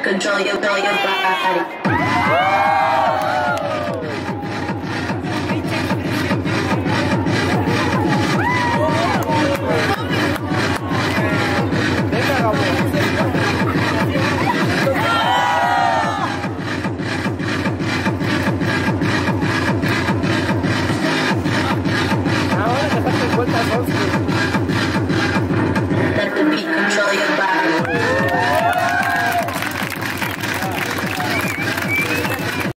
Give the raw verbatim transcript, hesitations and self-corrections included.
control your, control your body. Ahora te falta vuelta dos.